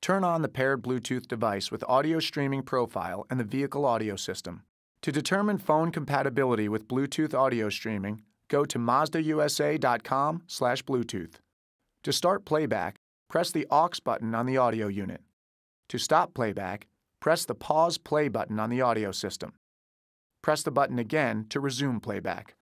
Turn on the paired Bluetooth device with audio streaming profile and the vehicle audio system. To determine phone compatibility with Bluetooth audio streaming, go to mazdausa.com/Bluetooth. To start playback, press the aux button on the audio unit. To stop playback, press the pause play button on the audio system. Press the button again to resume playback.